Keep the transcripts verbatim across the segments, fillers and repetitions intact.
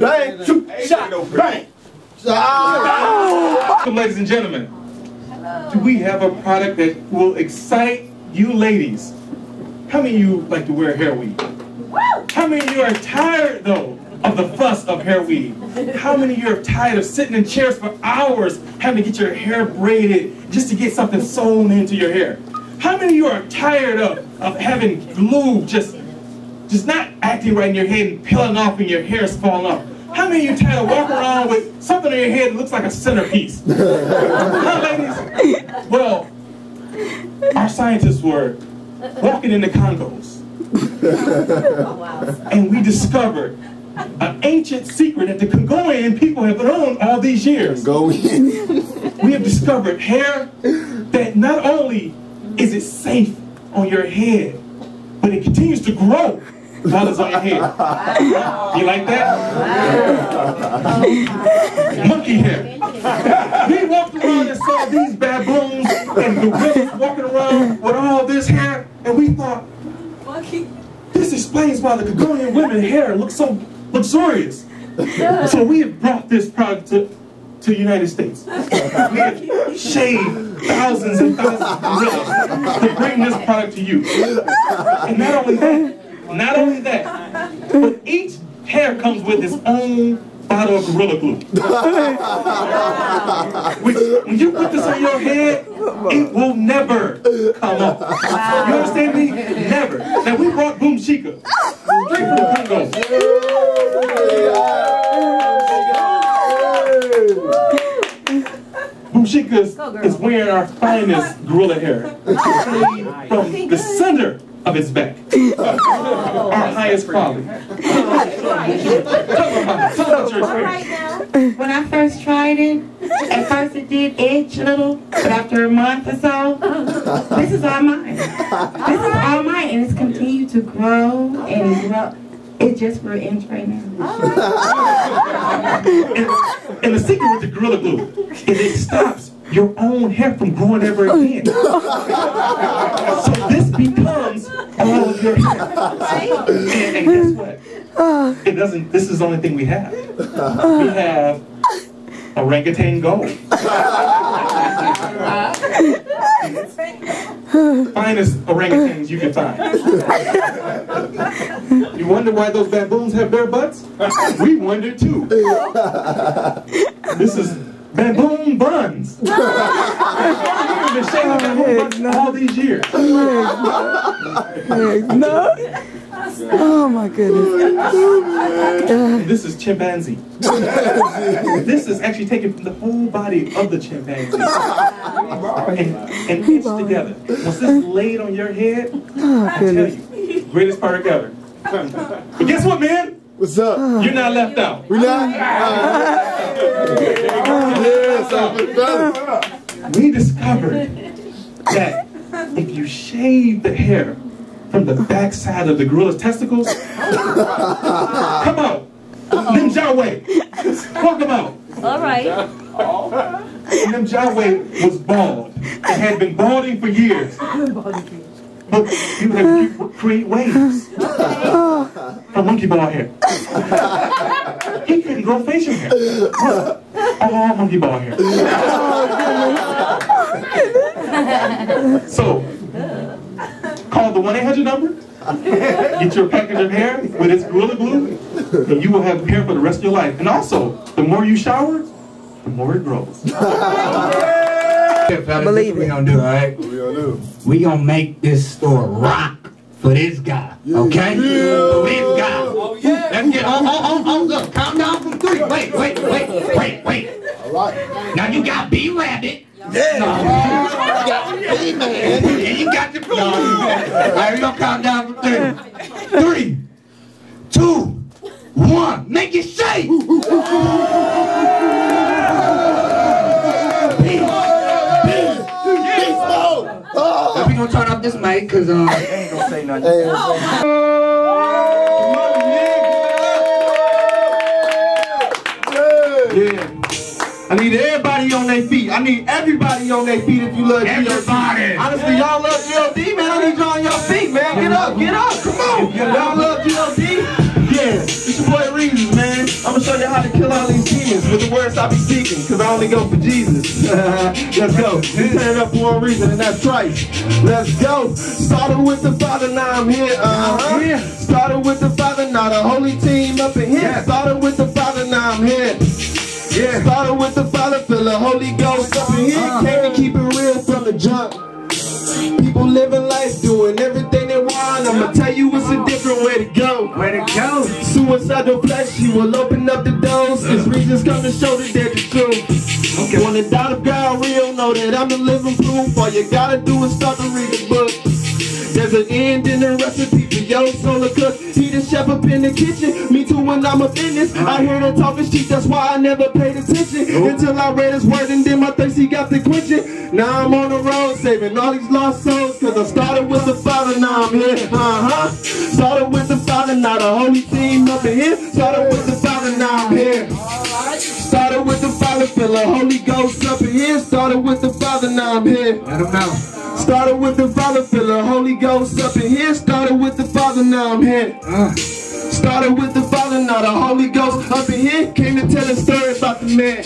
bang, shoot, shot, bang. Oh. Ladies and gentlemen, do we have a product that will excite you ladies? How many of you like to wear hair weave? How many of you are tired though of the fuss of hair weave? How many of you are tired of sitting in chairs for hours having to get your hair braided just to get something sewn into your hair? How many of you are tired of, of having glue just, just not acting right in your head and peeling off and your hair is falling off? How many of you tired of walking around with something in your head that looks like a centerpiece? Huh, ladies? Well, our scientists were walking in the Congos. And we discovered an ancient secret that the Congolian people have known all these years. We have discovered hair that not only is it safe on your head, but it continues to grow while it's on your head. You like that? Monkey hair. We walked around and saw these baboons and gorillas walking around with all this hair, and we thought, this explains why the Congolian women's hair looks so luxurious. So we have brought this product to, to the United States. We have shaved thousands and thousands of gorillas to bring this product to you. And not only that, not only that, but each hair comes with its own bottle of Gorilla Glue. Which, when you put this on your head, it will never come off. You understand me? Never. Now we brought Boom Chica. Straight from the Congos. Boom Chica is, is wearing our finest gorilla hair. From the center of its back. Our highest quality. When I first tried it, at first it did itch a little, but after a month or so, this is all mine. This is all mine, and it's continued to grow and grow. It just for an inch right now. and, and the secret with the Gorilla Glue is it stops your own hair from growing ever again. So this becomes all of your hair. And, and guess what? It doesn't. This is the only thing we have. We have orangutan gold. Finest orangutans you can find. You wonder why those baboons have bare butts? We wonder too. This is baboon buns. We've been shaving baboon buns all these years. No. Oh my goodness. This is chimpanzee. This is actually taken from the whole body of the chimpanzee and, and mixed together. Once this is laid on your head, Oh I tell goodness. you, greatest product ever. But guess what, man? What's up? You're not left out. We not? We discovered that if you shave the hair from the backside of the gorilla's testicles, come out. Nimjawe. Walk them out. All right. Nimjawe was bald and had been balding for years. But you have to create waves for monkey ball hair. He couldn't grow facial hair. All monkey ball hair. So, call the one eight hundred number, get your package of hair with its Gorilla Glue, and you will have hair for the rest of your life. And also, the more you shower, the more it grows. Yeah, fellas, Believe this it. what we gonna do, all right? What we gonna do? We gonna make this store rock for this guy, okay? Yeah. For this guy. Oh, yeah. Let's get on, on, on, on, look, count down from three. Wait, wait, wait, wait, wait. All right. Now you got B-Rabbit. Yeah. No. You got the man. And you got your... No. All right, we gonna count down from three. Three, two, one. Make it shake. Now we gonna turn up this mic, cause um, I ain't gonna say nothing. Hey, yeah. I need everybody on their feet. I need everybody on their feet if you love G L D. Everybody. Honestly, y'all love G L D, man. I need y'all on your feet, man. Get up, get up, come on. Y'all love G L D? Yeah, it's your boy Reeves, man. I'ma show you how to kill all these demons with the words I be speaking, cause I only go for Jesus. Let's go. Turn it up for one reason, and that's Christ. Let's go. Started with the Father, now I'm here. Uh-huh. Started with the Father, now the Holy Team up in here. Started with the Father, now I'm here. Yeah. Started with the Father, feel the Holy Ghost up in here. Came to keep it real from the jump. People living life, doing everything they want. I'ma tell you it's a different way to go. Way to go. Suicidal flesh, you will open up the doors. It's reasons come to show that they're the truth. Okay. When the doubt of God real, know that I'm the living proof. All you gotta do is start to read the book. There's an end in the recipe for your soul to cook. He the chef up in the kitchen. Me too when I'm up in this. I hear the talking cheap, that's why I never paid attention. Until I read his word and then my thirst he got to quenching. Now I'm on the road saving all these lost souls. Cause I started with the Father, now I'm here. Uh-huh. Started with the Father, now the Holy Team up in here. Started with the Father, now I'm here. Started with the Father, feel the Holy Ghost up in here. Started with the Father, now I'm here. Let him know. Started with the Father, feel the Holy Ghost up in here. Started with the Father, now I'm here. Uh. Started with the Father, now the Holy Ghost up in here. Came to tell a story about the man.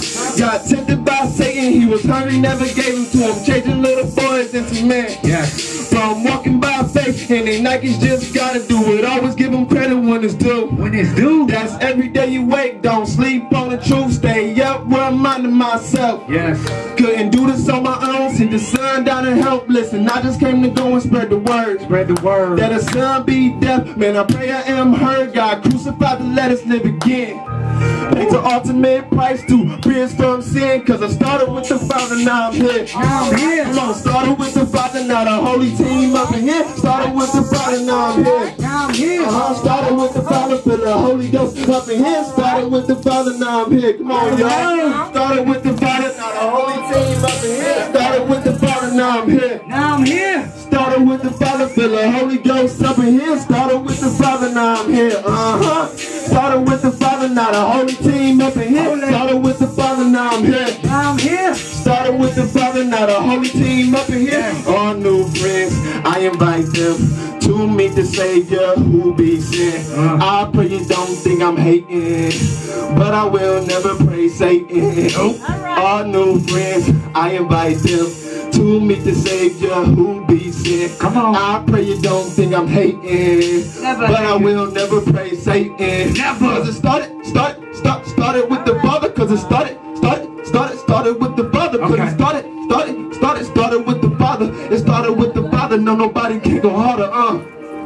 Got tempted by Satan, he was hungry, never gave him to him. Changing little boys into men. Yes. From walking by faith, and they Nikes just gotta do it. Always give them credit when it's due. When it's due. That's every day you wake, don't sleep on the truth. Stay up, reminding myself. Yes. Couldn't do this on my own, see the sun down and helpless. And I just came to go and spread the word. Spread the word. That the sun be deaf, man, I pray I am heard. God crucified to let us live again. Paid the ultimate price to free us from sin. Cause I started with the Father, now I'm here. Now I'm here. Come on, started with the Father, now the Holy Team up in here. Started with the Father, now I'm here. Now I'm here. Uh-huh. Started with the Father, feel the Holy Ghost up in here. Started with the Father, now I'm here. Come on, y'all. Started with the Father, now the Holy Team up in here. Started with the Father, now I'm here. Now I'm here. Started with the Father, feel the Holy Ghost up in here. Started with the Father, now I'm here. Uh-huh. Started with the Father, now the Holy Team up in here. Started with the Father, now I'm here. Now I'm here. Started with the Father, now the Holy Team up in here. All new friends, I invite them to meet the Savior who be sent. Uh. I pray you don't think I'm hating, but I will never praise Satan. Oh. Right. All new friends, I invite them to meet the Savior who be sent. Come on. I pray you don't think I'm hating, never but hating. I will never praise Satan. Never. Cause it started, started, start, started with the Father. Cause it started, started, started, started with the Father. Cause Okay. it started, started, started, started with the Father. It started with the Father. No, nobody can go harder. Uh.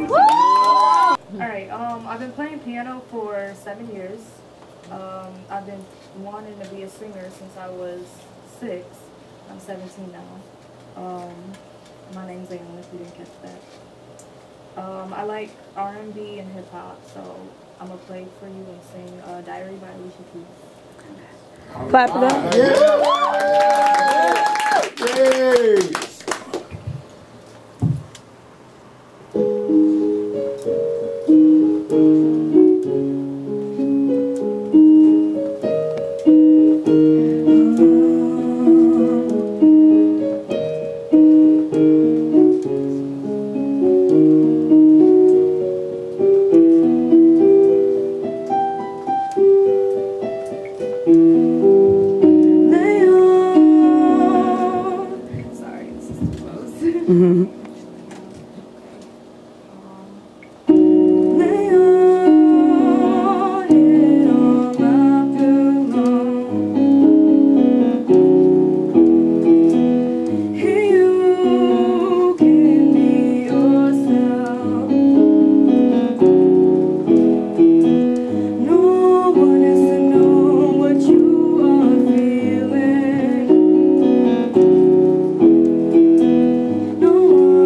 Alright, um, I've been playing piano for seven years. Um, I've been wanting to be a singer since I was six. I'm seventeen now. Um, my name's Alan, if you didn't catch that. Um, I like R and B and hip hop, so I'm gonna play for you and sing uh, Diary by Alicia Keys. Clap it up. Yeah. Yeah. Mm-hmm. No one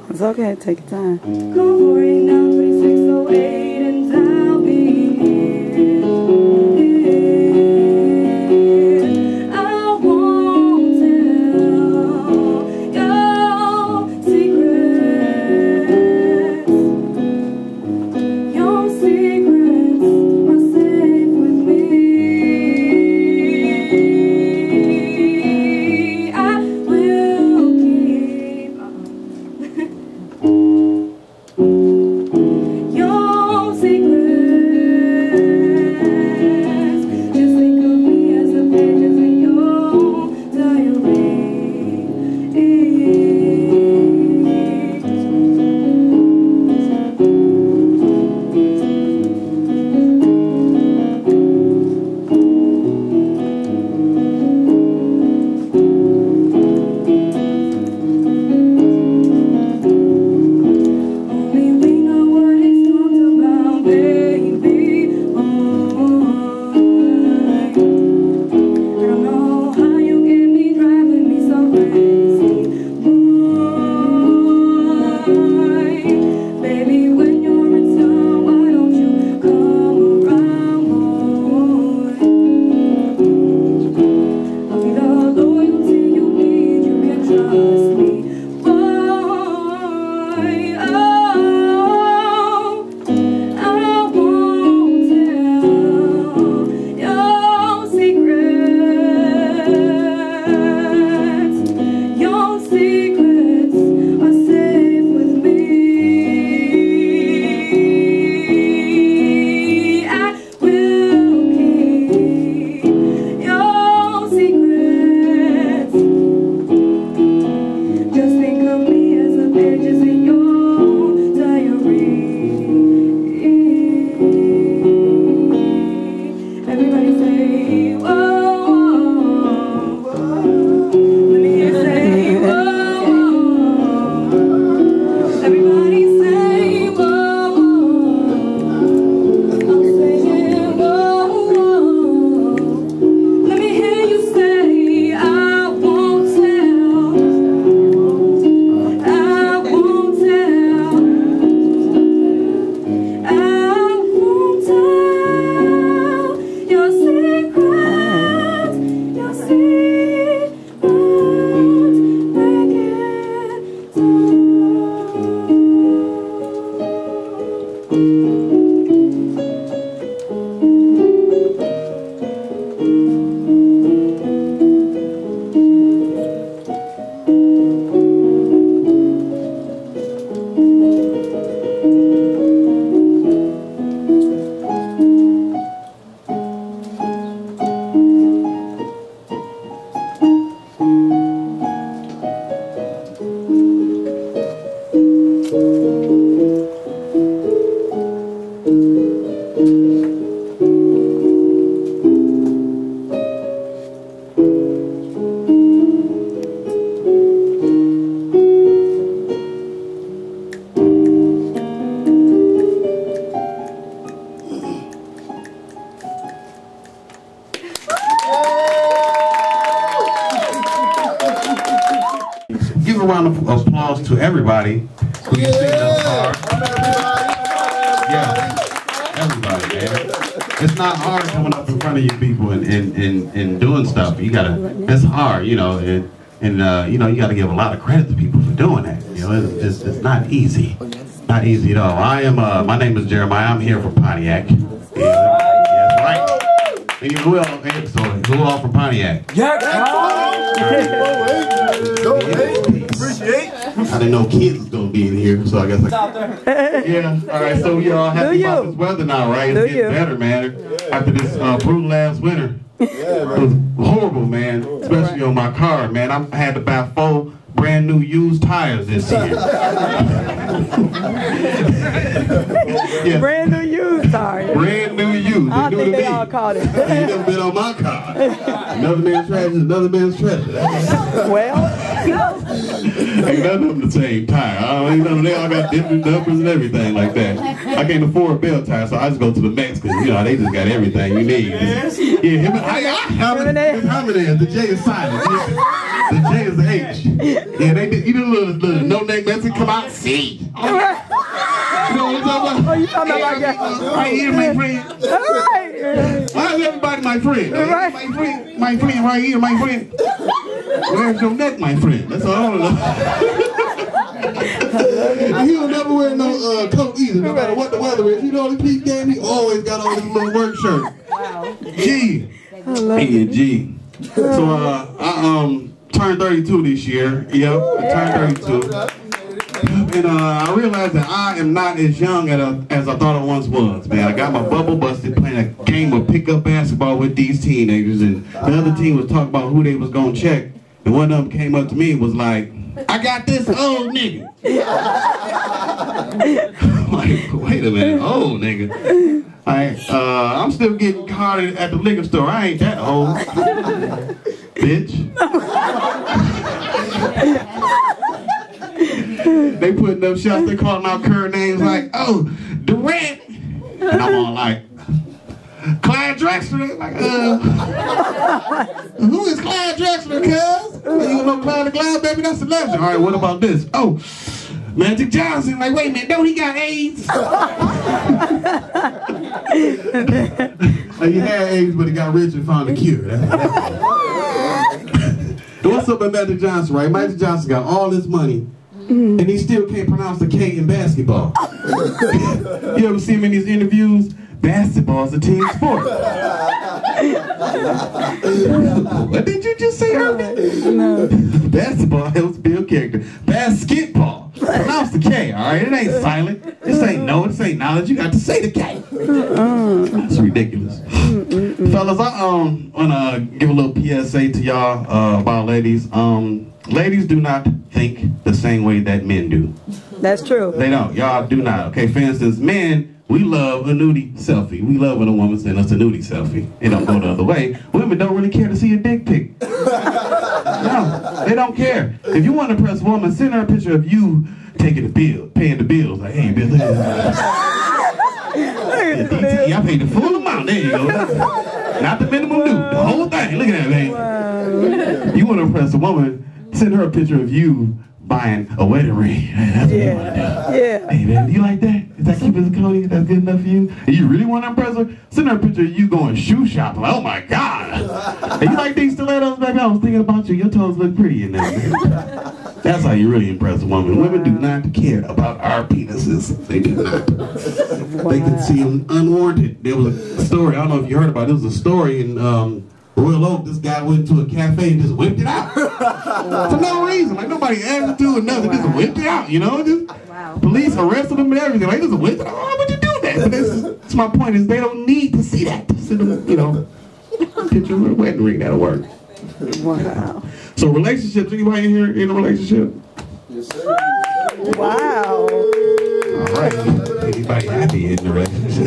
It's okay, take your time. Call four eight nine, three six oh eight and I'll be here. I won't tell your secrets. Your secrets are safe with me. I will keep your secrets. Just think of me as the pages in your diary. Only we know what it's talked about, baby. Oh, I don't know how you get me driving me so crazy. Boy, baby, when you're in town, why don't you come around, boy? I'll be the loyalty you need, you can trust me, boy. Oh, I won't tell your secrets. Your secrets are safe with me. I will keep your secrets. Just think of me as the pages in your diary. Everybody say, whoa. Let me hear you say, whoa. Everybody say, whoa. I'm saying, whoa. Let me hear you say, I won't tell. I won't tell. I won't tell your secrets. Your secrets. Break it down. Give a round of applause to everybody who you see thus far. Yeah, everybody, man. It's not hard coming up in front of you people and, and, and, and doing stuff. You gotta, it's hard, you know, and, and uh, you know, you gotta give a lot of credit to people for doing that. You know, it's, it's, it's not easy. Not easy at all. I am, uh, my name is Jeremiah. I'm here from Pontiac. Yeah, yeah, right. And you will, okay, so who all from Pontiac? Yeah. Appreciate. I didn't know kids was gonna be in here, so I guess I. Yeah. All right. So we all happy about this weather now, right? It's Do getting you? better, man. After this uh, brutal last winter, it was horrible, man. Especially on my car, man. I had to buy four brand new used tires this year. Yeah. Brand new used tires. Brand new used. I don't New think to they me. all caught it. You never been on my car. Another man's trash is another man's treasure. That's Well, Ain't none of them the same tire. I don't, ain't none of them, they all got different numbers and everything like that. I can't afford a belt tire, so I just go to the Mexicans. You know, they just got everything you need. Yeah, him and I, how many, how many is? The J is silent. The J is the H. Yeah, they did. You know, little, little no-name Mexican come out. See. You know what I'm talking about? Oh, you talking about like that? Right here, my friend. All right. Why is everybody my friend? Right. My friend, my friend, right here, my friend. Where's your neck, my friend? That's all I want to know. He'll never wear no uh, coat either, no matter what the weather is. You know the peak game, he always got on his little work shirt. Wow. G. Hey, G. So uh, I um turned thirty-two this year. Yep, I turned thirty-two. And uh, I realized that I am not as young as, a, as I thought I once was, man. I got my bubble busted playing a game of pickup basketball with these teenagers, and the other team was talking about who they was gonna check, and one of them came up to me and was like, I got this old nigga. I'm like, wait a minute, old nigga. I, uh, I'm still getting carded at the liquor store. I ain't that old. Bitch. They putting up shots, they calling out current names like, oh, Durant. And I'm all like, Clyde Drexler. Like, uh, who is Clyde Drexler, cuz? You don't know Clyde the Clyde, baby? That's a legend. All right, what about this? Oh, Magic Johnson. Like, wait a minute, don't he got AIDS? Like, he had AIDS, but he got rich and found a cure. That's, that's what's up with Magic Johnson, right? Magic Johnson got all this money, and he still can't pronounce the K in basketball. You ever see him in these interviews? Basketball is a team sport. What did you just say, Herbie? No. Basketball helps build character. Basketball. Pronounce the K, all right? It ain't silent. This ain't no, this ain't knowledge. You got to say the K. That's ridiculous. Fellas, I um want to give a little P S A to y'all uh, about ladies. Um, ladies do not think the same way that men do. That's true. They don't. Y'all do not. Okay, for instance, men, we love a nudie selfie. We love when a woman sends us a nudie selfie. It don't go the other way. Women don't really care to see a dick pic. No, they don't care. If you want to impress a woman, send her a picture of you taking the bill, paying the bills. Like, hey, bitch, look at that. D T, I paid the full amount. There you go. Not the minimum due. The whole thing. Look at that, man. Wow. You want to impress a woman, send her a picture of you buying a wedding ring. That's what yeah. you want to do. Yeah. Hey, man, do you like that? Is that cute as a Cody? That's good enough for you? And you really want to impress her? Send her a picture of you going shoe shopping. Like, oh my God. Hey, you like these stilettos, baby? I was thinking about you. Your toes look pretty in there. That's how you really impress a woman. Wow. Women do not care about our penises. They do not. Wow. They can see them unwarranted. There was a story, I don't know if you heard about it. There was a story in um, Royal Oak. This guy went to a cafe and just whipped it out. Wow. For no reason. Like nobody asked him to or nothing. Wow. Just whipped it out, you know? Just, wow. Police arrested him and everything. Like, just whipped it out. Why would you do that? But that's, that's my point is they don't need to see that. Send them, you know, picture of a wedding ring. That'll work. Wow. So relationships, anybody in here in a relationship? Yes, sir. Wow. All right. Anybody happy in the relationship?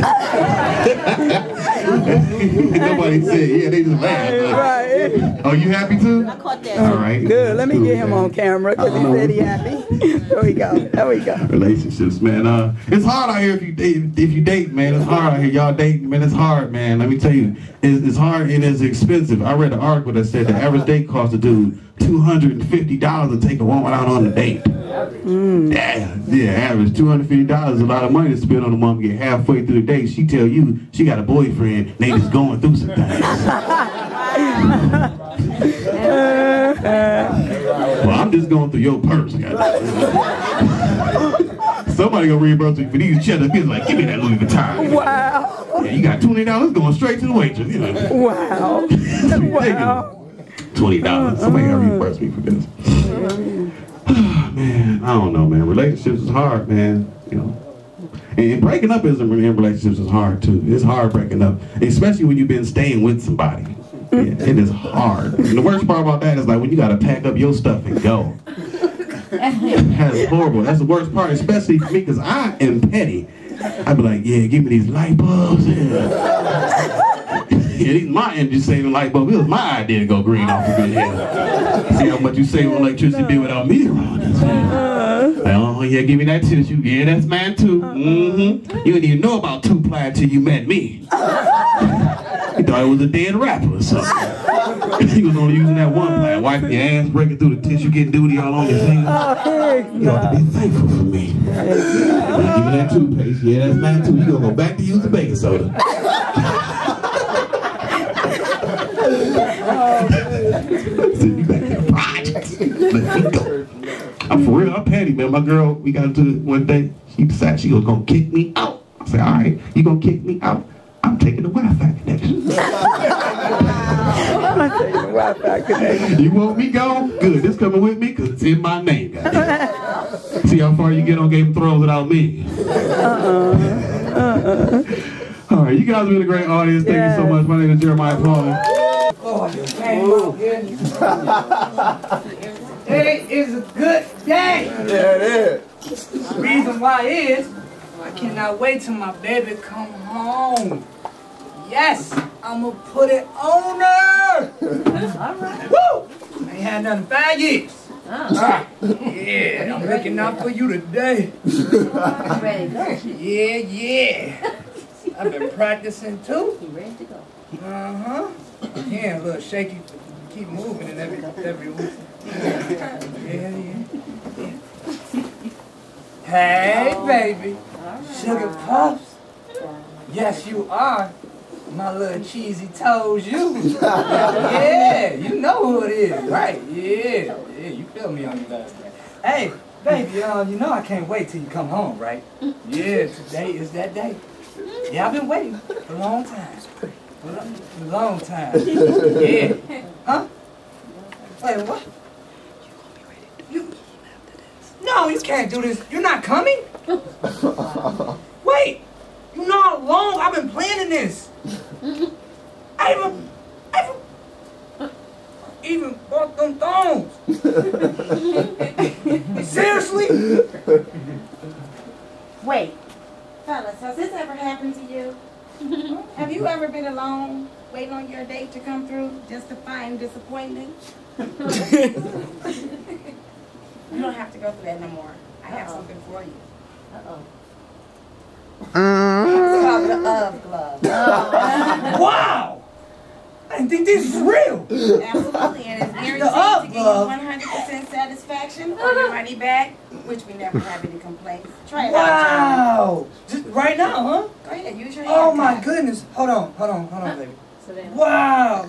Nobody said, yeah, they just laughed. Right. Oh, you happy too? I caught that. All right. Good. Let me get him on camera because he said he happy. There we go. There we go. Relationships, man. Uh, it's hard out here if you date. If you date, man, it's hard out here. Y'all dating, man. It's hard, man. Let me tell you, it's, it's hard and it's expensive. I read an article that said the average date costs a dude two hundred and fifty dollars to take a woman out on a date. Mm. Yeah, yeah, average two hundred and fifty dollars is a lot of money to spend on a woman. Get halfway through the date, she tell you she got a boyfriend. And they just going through some things. Well, I'm just going through your purse. Somebody gonna reimburse me for these cheddar bills. Like, give me that Louis Vuitton. Wow. Yeah, you got twenty dollars going straight to the waitress. You know. Wow. Wow. Twenty dollars. Somebody gotta reimburse me for this. Man, I don't know, man. Relationships is hard, man. You know. And breaking up is in relationships is hard too. It's hard breaking up, especially when you've been staying with somebody. Yeah, it is hard. And the worst part about that is like when you gotta pack up your stuff and go. That's horrible. That's the worst part, especially for me, because I am petty. I'd be like, yeah, give me these light bulbs. Yeah. Yeah, these my energy saving light bulb. It was my idea to go green off of it. Yeah. See how much you save on electricity bill without me around. That's oh, yeah, give me that tissue. Yeah, that's mine too. Mm-hmm. You didn't even know about two-ply till you met me. You thought it was a dead rapper or something. He was only using that one ply. Wiping your ass, breaking through the tissue, getting duty all on your fingers. You ought to be thankful for me. Now give me that toothpaste. Yeah, that's mine too. You gonna go back to use the baking soda. Send me back to the projects. Let me go. I'm for real, I'm petty, man. My girl, we got into it one day. She decided she was gonna kick me out. I said, all right, you gonna kick me out? I'm taking the Wi-Fi connection. I'm taking the Wi-Fi connection. You want me gone? Good. This coming with me because it's in my name, guys. See how far you get on Game of Thrones without me. Uh-uh. Uh-uh. All right, you guys have been a great audience. Thank yes. you so much. My name is Jeremiah Paul. Oh, you came out here. Today is a good day. Yeah, it is. The reason why is I cannot wait till my baby come home. Yes, I'm gonna put it on her. All right. Woo! I ain't had nothing in five years. Oh. Ah, yeah, I'm looking out for you today. I'm ready to go. Yeah, yeah. I've been practicing too. You ready to go? Uh-huh. Yeah, a little shaky. Keep moving and every every week. Yeah, yeah, yeah. Hey, oh. baby. Right. Sugar Puffs. Yes, you are. My little cheesy toes you. Yeah, you know who it is, right? Yeah, yeah, you feel me on the last day. Hey, baby, uh, you know I can't wait till you come home, right? Yeah, today is that day. Yeah, I've been waiting for a long time. For a long time. Yeah. Huh? Wait, what? You, no, you can't do this. You're not coming? Wait. You know how long I've been planning this. I even, I even, even bought them thongs. Seriously? Wait, fellas, has this ever happened to you? Have you ever been alone, waiting on your date to come through, just to find disappointment? You don't have to go through that no more. I have Uh-oh. something for you. Uh-oh. It's called the Of Glove. Oh. Wow! I didn't think this was real. Absolutely, and it's guaranteed to give you one hundred percent satisfaction or your money back, which we never have any complaints. Try it wow. out, Wow! Just right now, huh? Go ahead, use your hand. Oh my goodness! Hold on, hold on, hold on, baby. Wow!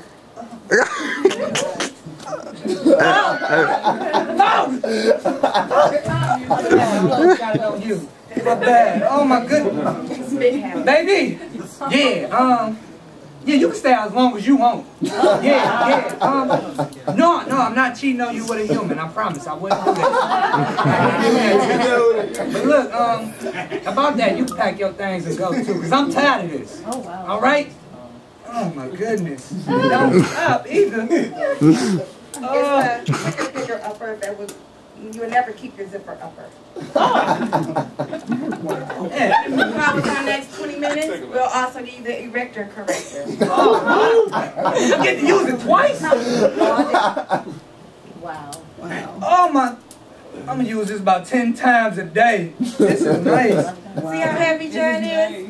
No! You. My bad. Oh my goodness. Baby! Yeah, um, yeah, you can stay out as long as you want. Yeah, yeah. Um, no, no, I'm not cheating on you with a human. I promise. I wouldn't do that. But look, um, about that, you pack your things and go too, because I'm tired of this. Oh, wow. All right? Oh my goodness. Don't stop either. Uh, it's the picker upper that would, you would never keep your zipper upper. Oh. Yeah. Probably for the next twenty minutes, we'll also need the erector corrector. Oh, I get to use it twice? Wow. Wow. Oh my. I'm going to use this about ten times a day. This is nice. Wow. See how heavy John is?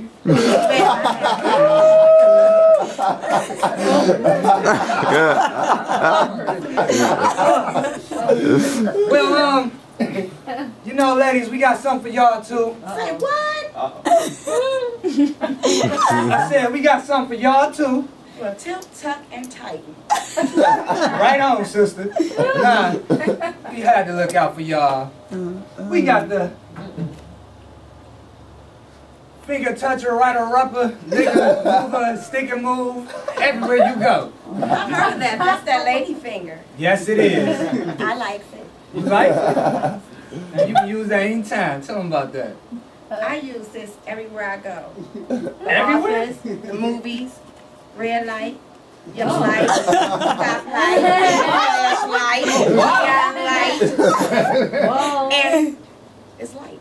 Well, um, you know, ladies, we got something for y'all too. Say what? I said we got something for y'all too. Well, tilt, tuck, and tighten. Right on, sister. Nah, we had to look out for y'all. We got the finger toucher, right or upper, nigga mover, stick and move, everywhere you go. I've heard of that. That's that lady finger. Yes, it is. I like it. You like it? Now, you can use that anytime. Tell them about that. I use this everywhere I go. Everywhere? Office, the movies, red light, yellow light, stop light, flashlight, young light, and it's light.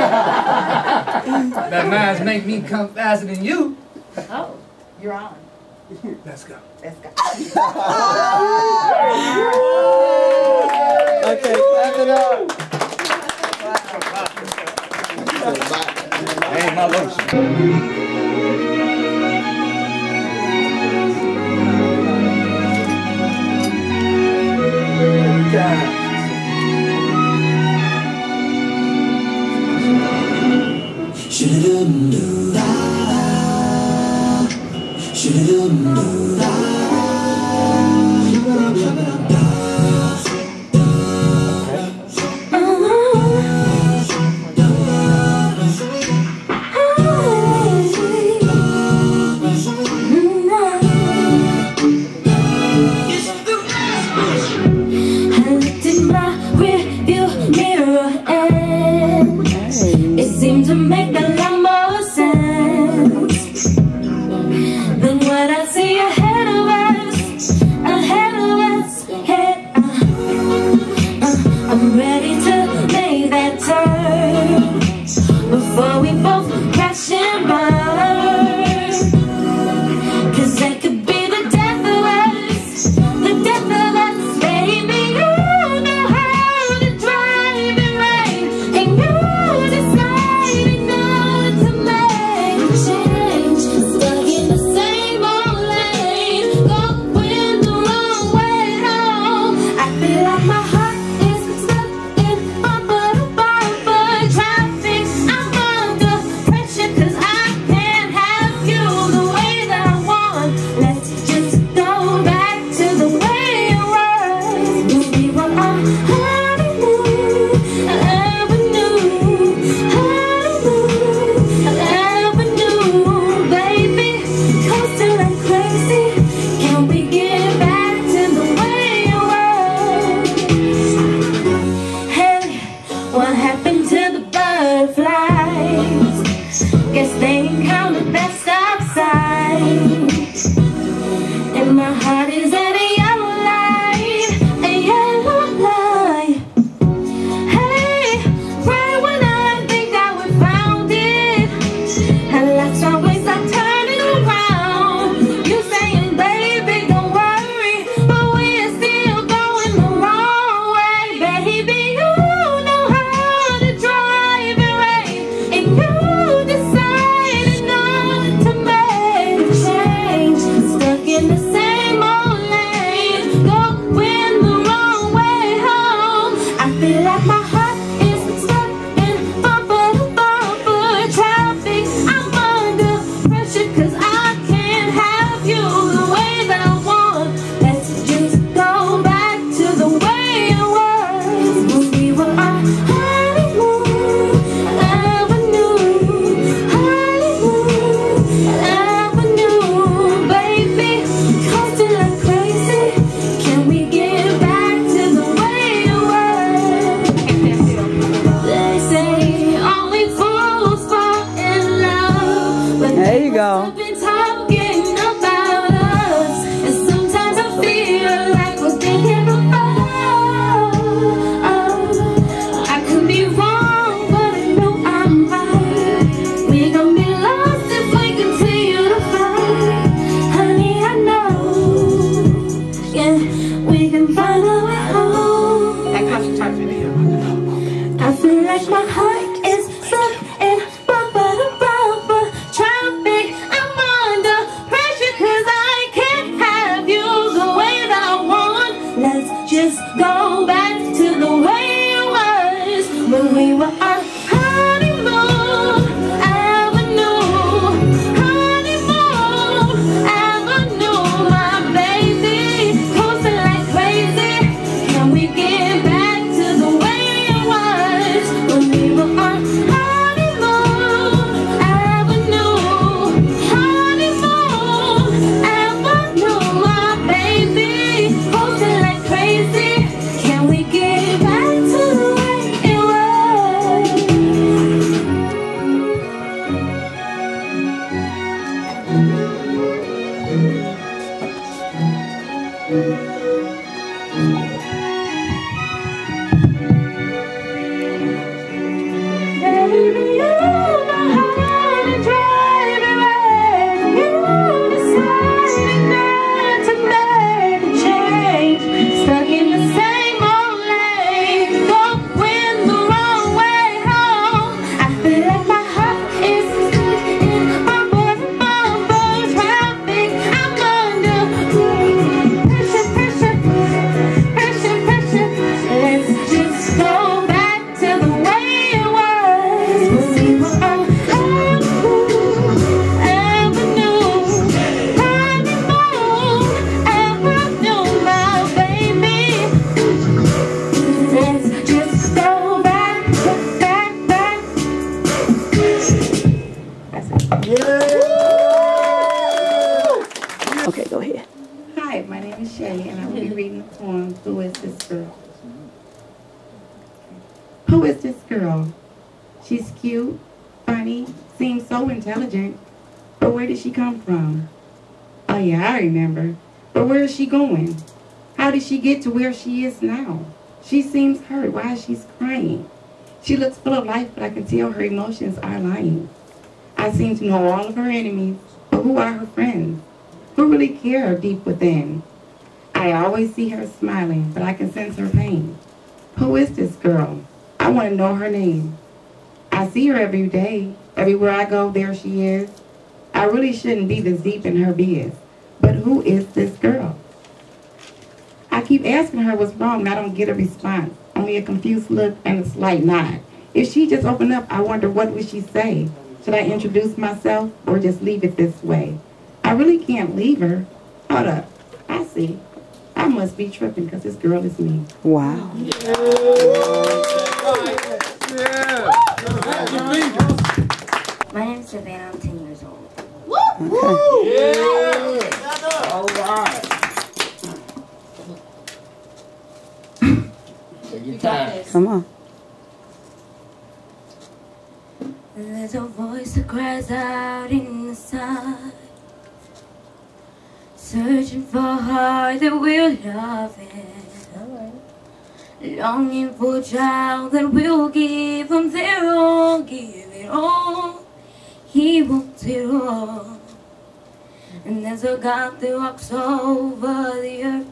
That mine's make me come faster than you. Oh, you're on. Let's go. Let's go. Okay, clap it up. Hey, my lotion. Who is this girl? Who is this girl? She's cute, funny, seems so intelligent. But where did she come from? Oh yeah, I remember. But where is she going? How did she get to where she is now? She seems hurt. Why is she crying? She looks full of life, but I can tell her emotions are lying. I seem to know all of her enemies, but who are her friends? Who really care deep within? I always see her smiling, but I can sense her pain. Who is this girl? I want to know her name. I see her every day. Everywhere I go, there she is. I really shouldn't be this deep in her biz. But who is this girl? I keep asking her what's wrong, and I don't get a response. Only a confused look and a slight nod. If she just opened up, I wonder what would she say? Should I introduce myself or just leave it this way? I really can't leave her. Hold up. I see. I must be tripping because this girl is me. Wow. Yeah. My name's Savannah. I'm ten years old. Okay. Yeah. All right. Take your time. Come on. There's a voice that cries out in the sun, searching for a heart that will love him, longing for a child that will give him their all, give it all. He wants it all. And there's a God that walks over the earth,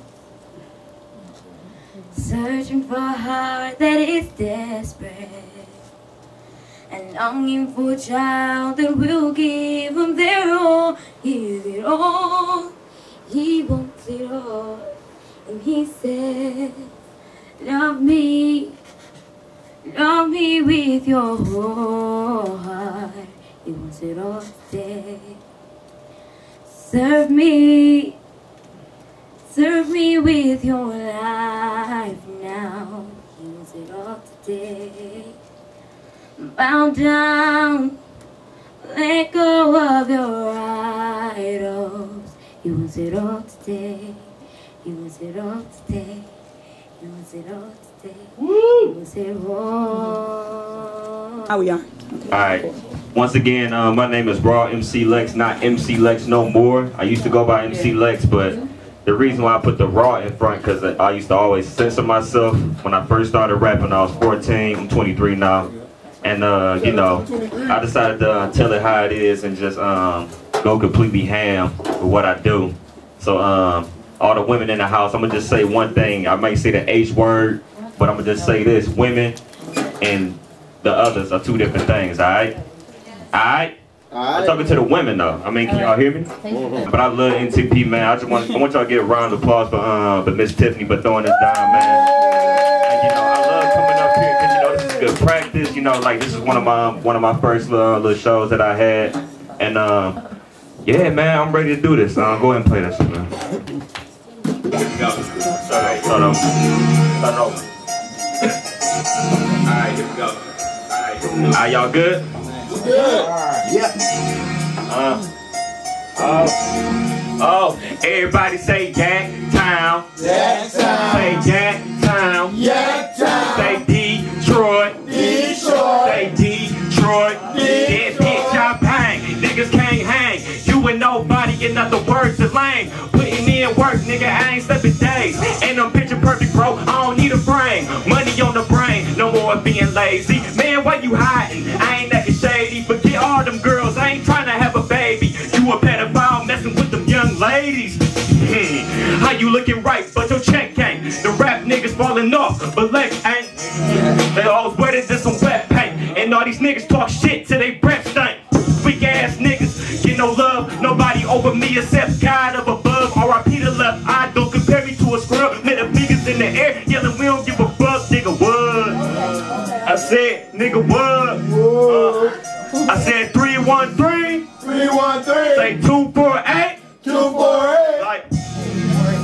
searching for a heart that is desperate, and longing for a child that will give him their all, give it all. He wants it all. And he says, love me, love me with your whole heart. He wants it all today. Serve me, serve me with your life now. He wants it all today. Bow down, let go of your idols. He wants it all today. He wants it all today. He wants it all today. He wants it all. How we are? Alright. Once again, uh, my name is Raw M C Lex, not M C Lex no more. I used to go by M C Lex, but the reason why I put the Raw in front, because I used to always censor myself. When I first started rapping, I was fourteen. I'm twenty-three now. And, uh, you know, I decided to uh, tell it how it is and just um, go completely ham with what I do. So, um, all the women in the house, I'm going to just say one thing. I might say the H word, but I'm going to just say this. Women and the others are two different things, all right? All right? I'm talking to the women, though. I mean, can y'all hear me? But I love N T P, man. I just want, I want y'all to get a round of applause for, uh, for Miss Tiffany for throwing this down, man. And, you know, I love coming up here because, you know, this is good practice. You know, like, this is one of my one of my first uh, little shows that I had. And, um, yeah, man, I'm ready to do this. Uh, go ahead and play that shit, man. Go. Alright, start over. Start over. Alright, here we go. Alright, Alright, y'all good? Good. Yeah. Uh, oh, oh, everybody say Yak Town. Yak Town. Say Yak Town. Yak Town. Say Detroit. Detroit. Say Detroit. Dead bitch, I bang. Niggas can't hang. You and nobody, in other words, is lame. Putting in work, nigga, I ain't stepping days. And I'm picture perfect, bro. I don't need a brain. Money on the brain, no more being lazy. Man, why you hiding? I ain't acting shady. Forget all them girls, I ain't trying to have a baby. You a pedophile messing with them young ladies. Hmm. How you looking right, but your check ain't. The rap niggas falling off, but legs ain't. They all wetter than some wet paint. And all these niggas talk shit till they breath stink. Weak ass niggas, get no love. Nobody over me except God up above. R I P the left eye, don't compare me to a squirrel. Let the niggas in the air yelling, we don't give a fuck, nigga, what? I said, nigga, what? Uh, I said three one three. three one three. Say two four eight. two four eight. Like,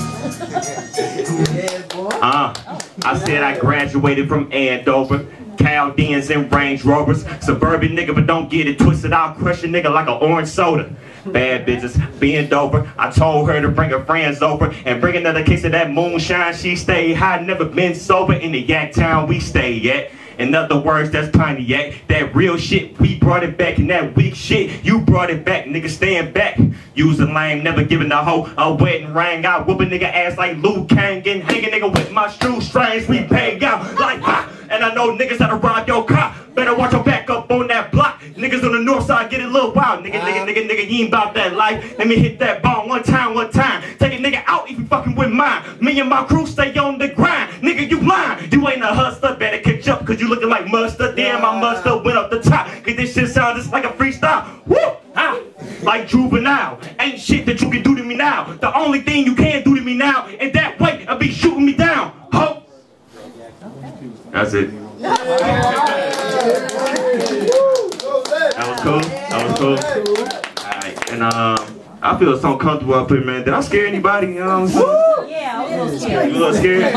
uh, I said I graduated from Andover. Came Chaldeans and Range Rovers. Suburban nigga, but don't get it twisted. I'll crush a nigga like an orange soda. Bad bitches, bend over. I told her to bring her friends over and bring another case of that moonshine. She stayed high, never been sober in the yak town we stay at. In other words, that's Pontiac. That real shit, we brought it back. And that weak shit, you brought it back. Nigga, stand back. Use the lame, never giving a hoe a wedding ring. I whoop a nigga ass like Luke Kang. Getting hanging nigga with my shoestrings. We bang out like ha. And I know niggas that'll rob your car. Better watch your back up on that block. Niggas on the north side get it a little wild. Nigga, nigga, nigga, nigga, you ain't about that life. Let me hit that ball one time, one time. Take a nigga out if you fucking with mine. Me and my crew stay on the grind. Nigga, you lying. You ain't a hustler. Better catch up cause you looking like mustard. Damn, my mustard went up the top. Cause this shit sounds just like a freestyle. Woo! Ah, like juvenile. Ain't shit that you can do to me now. The only thing you can do to me now, and that way I'll be shooting me down. Ho! That's it. That was cool. That was cool. Alright, and um, I feel so comfortable up here, man. Did I scare anybody? You know what I'm saying? Yeah, I was a little scared. You a little scared?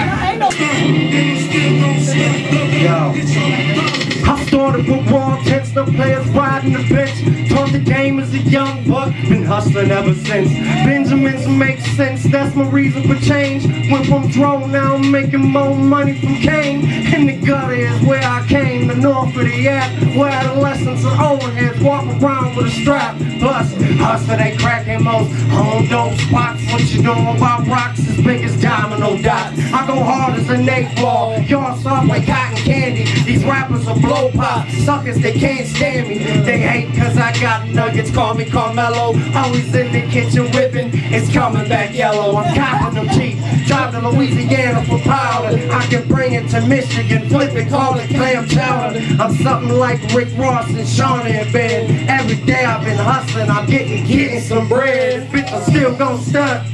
Yo. I started with raw tents, no players riding the bench. Taught the game as a young buck, been hustling ever since. Benjamins make sense, that's my reason for change. Went from drone, now I'm making more money from Kane. And the gutter is where I came, the north of the app, where adolescents and old heads walk around with a strap. Plus, hustler they cracking most home dope spots. What you know about rocks as big as domino dots. I go hard as a Nate ball, y'all soft like cotton candy. These rappers are blow pop, suckers they can't stand me. They hate cause I got nuggets, call me Carmelo. Always in the kitchen whipping, it's coming back yellow. I'm copping them cheap, drive to Louisiana for powder. I can bring it to Michigan, flip it, call it clam chowder. I'm something like Rick Ross and Shawnee and Ben. Every day I've been hustling, I'm getting, getting some bread. Bitch, I'm still gon' stunt.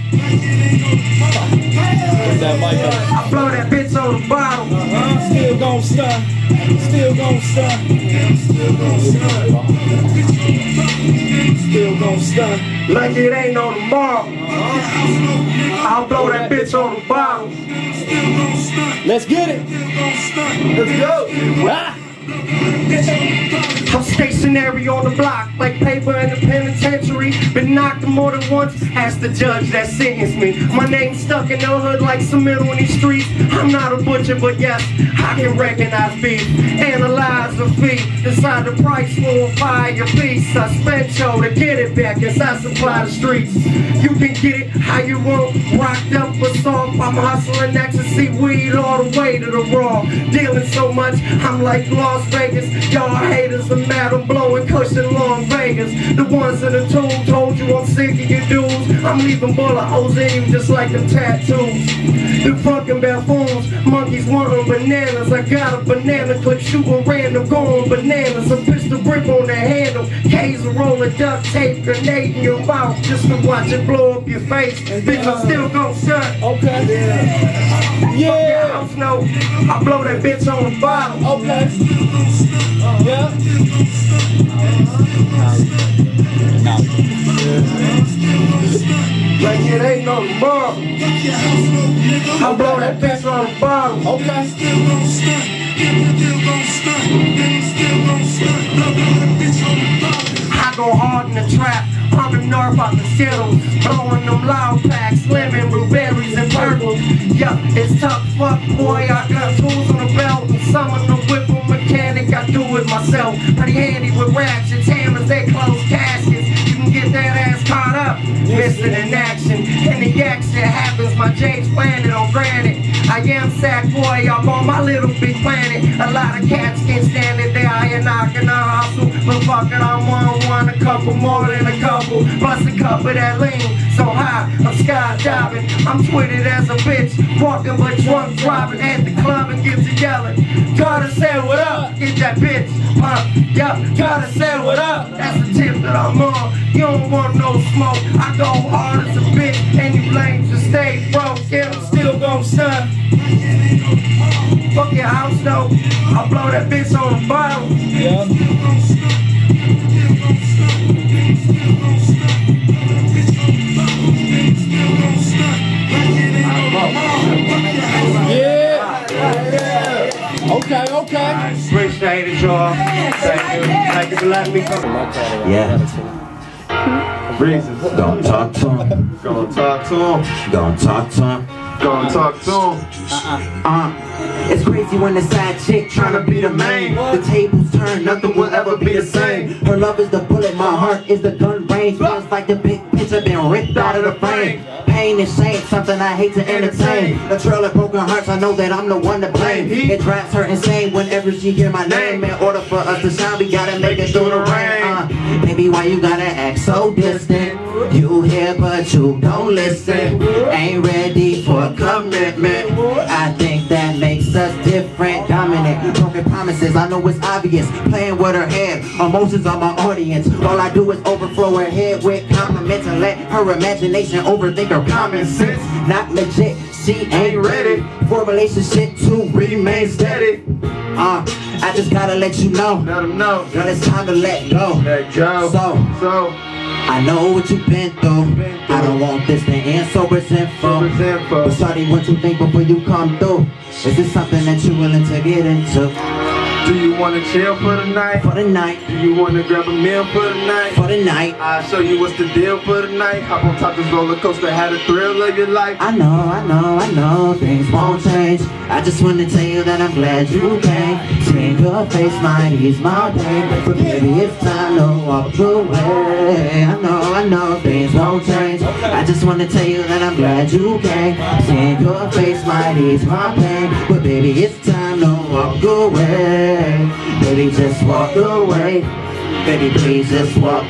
I blow that bitch on the bottle. Uh-huh. Still gon' stunt. Still gon' stunt. Still gon' stunt. Still gon' stunt. Like it ain't no tomorrow. Uh-huh. I'll blow that bitch on the bottle. Let's get it. Let's go. Ah. I'm stationary on the block, like paper in the penitentiary. Been knocked more than once, ask the judge that sentenced me. My name's stuck in the hood like cement on these streets. I'm not a butcher, but yes, I can recognize beef. Analyze the fee, decide the price for a fire piece. I spent yo to get it back as I supply the streets. You can get it how you want, rocked up or soft. I'm hustling ecstasy, weed all the way to the raw. Dealing so much, I'm like Las Vegas. Y'all haters are mad, I'm blowing cushion Las Vegas. The ones in the tomb told you I'm sick of your dudes. I'm leaving bullet holes in you just like them tattoos. The fucking buffoons, monkeys wanting bananas. I got a banana clip shooting random, going bananas. A pistol grip on the handle, K's a roll of duct tape, grenade in your mouth just to watch it blow up your face. Bitch, I'm still gon' shut. Okay. Yeah. Yeah. House note, I blow that bitch on the bottle. Okay. Yeah. Like it ain't no tomorrow. I blow that bitch on the bottle. Okay. I go hard in the trap. I'm the north out the Skittles, blowing them loud packs, lemon, blueberries, and purple. Yeah, it's tough, fuck, boy. I got tools on the belt, and some of the whip on mechanic. I do it myself. Pretty handy with ratchets, hammers, they close caskets. You can get that ass caught up, missing in action. And the action happens, my James planted on granite. I am sack boy, I'm on my little big planet. A lot of cats can't stand it, they are you knocking on hustle. But fuck it, I'm one, one, a couple more than a couple. Bust a cup of that lean, so high, I'm skydiving. I'm twitted as a bitch, walking but drunk driving at the club and gives a yelling. Gotta say what up, get that bitch, huh? Yup, gotta say what up, that's the tip that I'm on. You don't want no smoke, I go hard as a bitch, and you lames just stay broke. Yeah, I'm still gon' stun. Fuck your house though, I'll blow that bitch on the bottle. Yeah. Yeah. Okay, okay. appreciate it, y'all. Thank you. Thank you for letting me come. Yeah. Reasons. Gonna talk to him. Gonna talk to him. Gonna talk to him. Gonna talk to him. Uh, it's crazy when the side chick tryna be the main. The tables turn, nothing will ever be the same. Her love is the bullet, my heart is the gun range. Feels like the big picture been ripped out of the frame. Pain and shame, something I hate to entertain. A trail of broken hearts, I know that I'm the one to blame. It drives her insane whenever she hear my name. In order for us to shine, we gotta make it through the rain. Uh, baby, why you gotta act so distant? You hear but you don't listen. Ain't ready for a commitment. I think that makes us different. Dominant, broken promises, I know it's obvious. Playing with her head, emotions on my audience. All I do is overflow her head with compliments and let her imagination overthink her common sense. Not legit, she ain't ready for a relationship to remain steady. Uh, I just gotta let you know. Let him know. Girl, it's time to let go. Let go. So, so. I know what you've been through. I don't want this to end so resentful. But shawty, what you think before you come through? Is this something that you're willing to get into? Do you wanna chill for the night? For the night. Do you wanna grab a meal for the night? For the night. I'll show you what's the deal for the night. Hop on top this roller coaster, had a thrill of your life. I know, I know, I know things won't change. I just wanna tell you that I'm glad you came. Seeing your face might ease my pain, but baby, it's time to walk away. I know, I know things won't change. I just wanna tell you that I'm glad you came. Seeing your face might ease my pain, but baby, it's time to walk away. Baby, just walk away. Baby, please just walk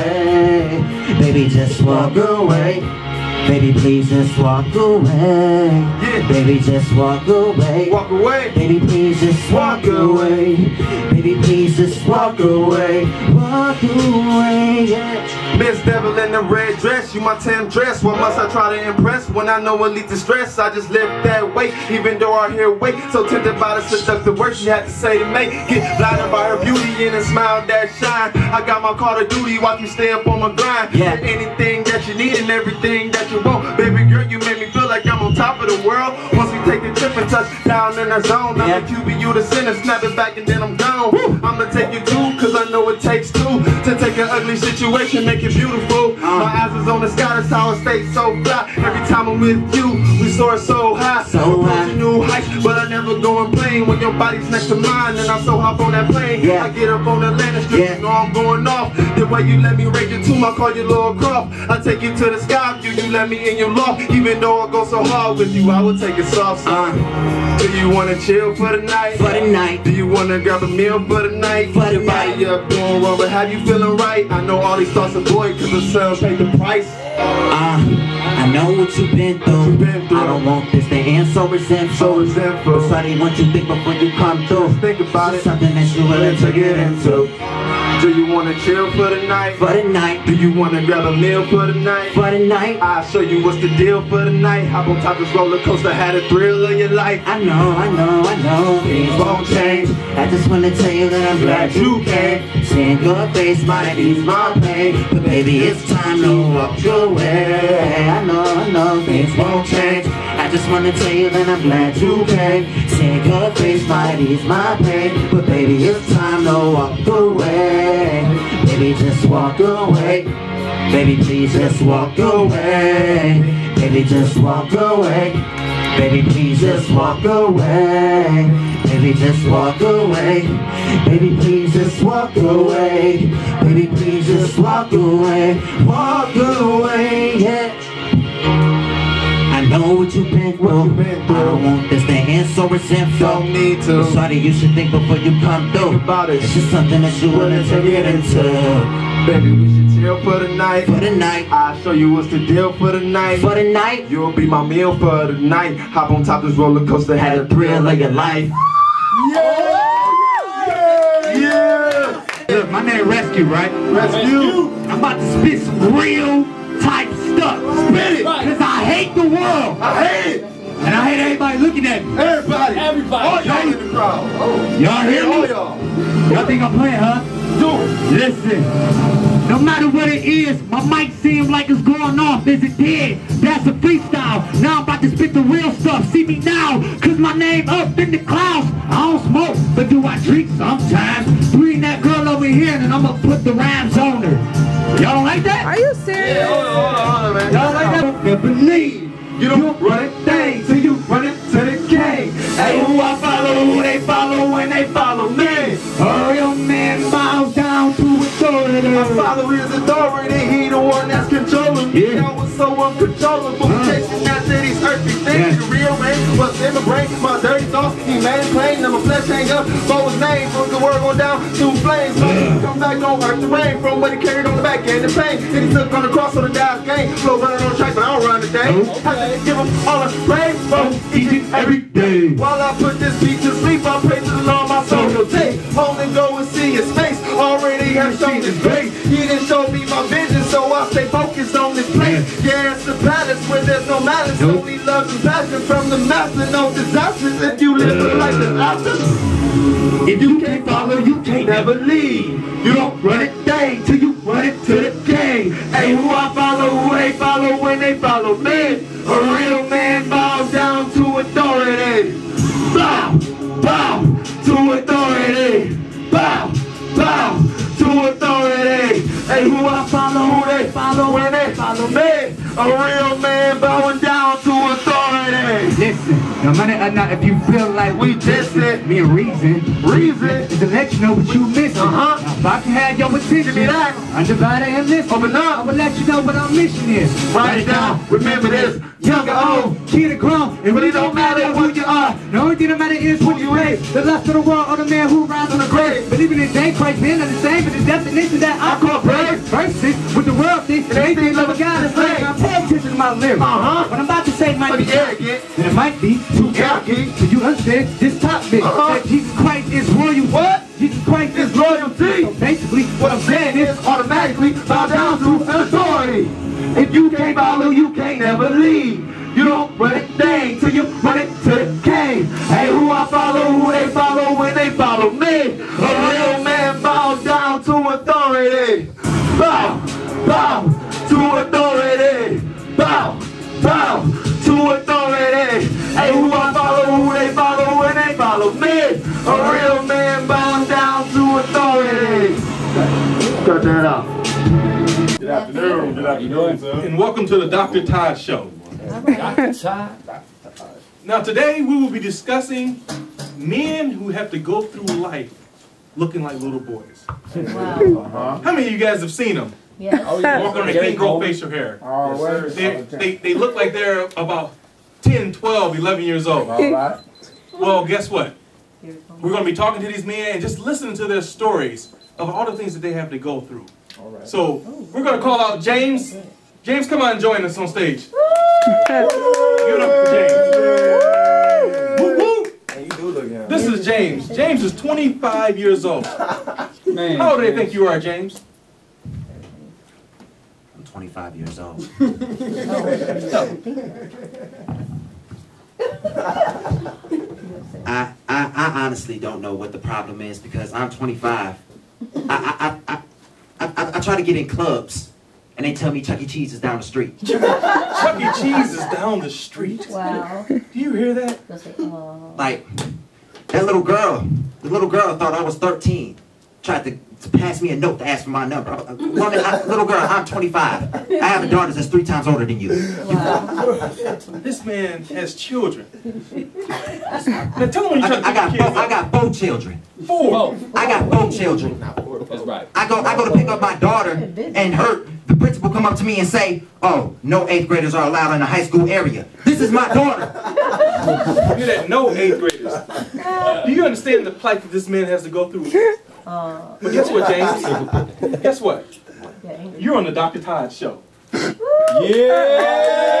away. Baby, just walk away. Baby, please just walk away. Yeah. Baby, just walk away. Walk away. Baby, please just walk away. Baby, please just walk away. Walk away, yeah. Miss Devil in the red dress, you my Tim dress. What must I try to impress when I know it leads to stress? I just live that way, even though I hear weight. So tempted by the seductive words she had to say to make. Get blinded by her beauty and a smile that shine. I got my call to duty while you stay up on my grind. Yeah. Get anything that you need and everything that you want. Baby girl, you make me feel like I'm on top of the world. Once we take a trip and touch down in our zone, Yeah. I'm the Q B, you the center, snap it back and then I'm gone. Woo. I'ma take you two, cause I know it takes two to take an ugly situation, make it beautiful. Uh. My eyes is on the sky, that's how I stay so fly. Every time I'm with you, we soar so high. So high. Approaching new heights, but I never go in plane. When your body's next to mine, and I'm so hop on that plane. Yeah. I get up on the landing strip, Yeah. you know I'm going off. The way you let me raise your tomb, I call you Lord Croft. I take you to the sky, you, you let me in your loft. Even though I go so hard with you, I will take it soft. So. Uh. Do you wanna chill for the night? For the night. Do you wanna grab a meal for the night? For the Your body night. up doing wrong, but have you feeling right? I know all these thoughts are void, cause the sun paid the price. Uh, I know what you've been through. been through. I don't want this to end so resentful. So resentful. But shawty, what you think before you come through? Just think about This is it. something that you're willing to get into. Do you wanna chill for the night? For the night. Do you wanna grab a meal for the night? For the night. I'll show you what's the deal for the night. Hop on top this roller coaster, had a thrill of your life. I know, I know, I know things won't change. I just wanna tell you that I'm glad you came. Seeing your face might ease my pain, but baby, it's time to walk away. I know, I know things won't change. I just wanna tell you that I'm glad you came. Seeing your face might ease my pain, but baby, it's time to walk away. Baby, just walk away. Baby, please just walk away. Baby, just walk away. Baby, please just walk away. Baby, just walk away. Baby, please just walk away. Baby, please just walk away. Walk away, yeah. I know what you've been through. I don't want this to end so resentful. Don't need to. But shawty, you should think before you come through. Think about it. It's just something that you're willing to get into. Baby, we should chill for the night. For the night. I'll show you what's the deal for the night. For the night. You'll be my meal for the night. Hop on top this roller coaster, had a thrill of your life. Yeah! Yeah! Look, my name Rescue, right? Rescue! I'm about to spit some real type stuff. Spit it! Cause I hate the world. I hate it! And I hate everybody looking at me. Everybody. Everybody. All y'all in the crowd. Oh. Y'all hear me? All y'all. Y'all think I'm playing, huh? Do it. Listen, no matter what it is, my mic seems like it's going off. Is it dead? That's a freestyle. Now I'm about to spit the real stuff. See me now, cause my name up in the clouds. I don't smoke, but do I drink sometimes? Bring that girl over here and I'm gonna put the rhymes on her. Y'all don't like that? Are you serious? Yeah, hold on, hold on, hold on, man. Y'all like that? Never believe. You don't run a thing till you run it to the game. Hey, who I follow, who they follow when they follow me. A real man bows down to authority. My father is authority, he the one that's controlling me. Yeah. I was so uncontrollable, uh. chasing after these earthly things. Yeah. The real man was in my brain, my dirty thoughts, he maintained. And my flesh hang up for his name, from the world going down through flames. So Yeah. come back, don't hurt the rain, from what he carried on the back end, the pain. And he took on the cross on the dive game. Flow running on the track, but I don't run today. Okay. Give him all the praise from each and every day. While I put this beat to sleep, I pray to the Lord my soul will take. Home and go and see his face. Already have shown his grace. He didn't show me my vision, so I stay focused on this place. Yeah, it's a palace where there's no malice, Nope. only love and passion from the master. No disasters if you live a life that's awesome. If you can't follow, you can't never lead. You don't run it thing till you run it to the game. Hey, who I follow, who they follow when they follow me. A real man bows down to authority. Bow, bow to authority. Bow, bow to authority. Hey, who I follow, who they follow when they follow me. A real man bowing down to authority. Listen, no matter or not, if you feel like we dissing, me a reason, reason is to let you know what you missing. Uh-huh. Now, if I can have your attention, be that undivided and listen. Open up, I will let you know what our mission is. Write it down, remember this. Young or old, kid or grown, it really don't matter who you are. The only thing that matters is who you raise. The lust of the world or the man who rides on the grave. Believing in day Christ, men are the same, but the definition that I call brave. Versus with the world thinks, and anything love of God is lame. Now pay attention to my lyrics. Uh-huh. What I'm about to say might be arrogant, and it might be too arrogant. So you understand this topic, uh-huh. that Jesus Christ is royal. What? Jesus Christ is royalty. So basically, what I'm saying is automatically bow down to authority. If you can't follow, you can't never lead. You don't run a thing till you run it to the game. Hey, who I follow, who they follow when they follow me. A real man bows down to authority. Bow, bow to authority. Bow, bow to authority. Hey, who I follow, who they follow when they follow me. A real man bows down to authority. Cut that out. Good afternoon. Good afternoon, sir. And welcome to the Doctor Todd Show. Doctor Todd. Now today we will be discussing men who have to go through life looking like little boys. Wow. Uh-huh. How many of you guys have seen them? Yes. Oh, yeah. Walk on the king grow facial hair. Oh, yes, they, they, they look like they're about ten, twelve, eleven years old. All right. Well, guess what? We're going to be talking to these men and just listening to their stories of all the things that they have to go through. All right. So we're going to call out James. James, come on and join us on stage. Give it up for James. Woo, woo. Hey, you do look young. This is James. James is twenty-five years old. Man, How old do they think you are, James? I'm twenty-five years old. I, I I honestly don't know what the problem is because I'm twenty-five. I I I I, I, I try to get in clubs, and they tell me Chuck E. Cheese is down the street. Chuck E. Cheese is down the street. Wow. Do you hear that? Like that little girl, the little girl thought I was thirteen. Tried to, to pass me a note to ask for my number. Woman, I, little girl, I'm twenty-five. I have a daughter that's three times older than you. Wow. This man has children. Now tell him when you try to I, I got pick your four, kids I up. got four children. Four. I got four children. that's right. I go I go to pick up my daughter, and her the principal come up to me and say, "Oh, no eighth graders are allowed in the high school area. This is my daughter." You that no eighth graders. Do you understand the plight that this man has to go through? Uh, But guess what, James? Guess what? You're on the Doctor Todd Show. Yeah.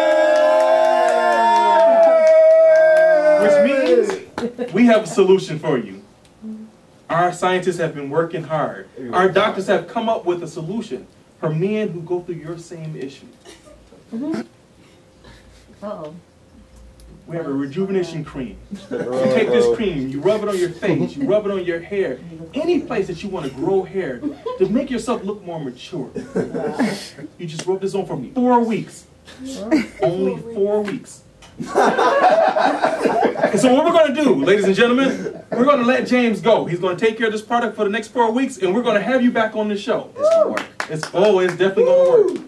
Which means we have a solution for you. Our scientists have been working hard. Our doctors have come up with a solution for men who go through your same issue. mm-hmm. Uh-oh. we have a rejuvenation cream. You take this cream, you rub it on your face, you rub it on your hair, any place that you want to grow hair to make yourself look more mature. You just rub this on for four weeks. Only four weeks. And so what we're going to do, ladies and gentlemen, we're going to let James go. He's going to take care of this product for the next four weeks, and we're going to have you back on the show. It's going to work. It's, oh, it's definitely going to work.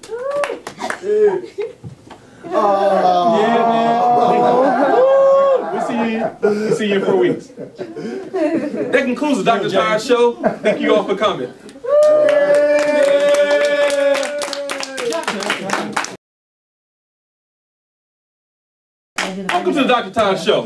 Oh. Yeah, man. We'll see you, we'll see you in four weeks. That concludes the Doctor Todd Show. Thank you all for coming. Welcome to the Doctor Todd Show.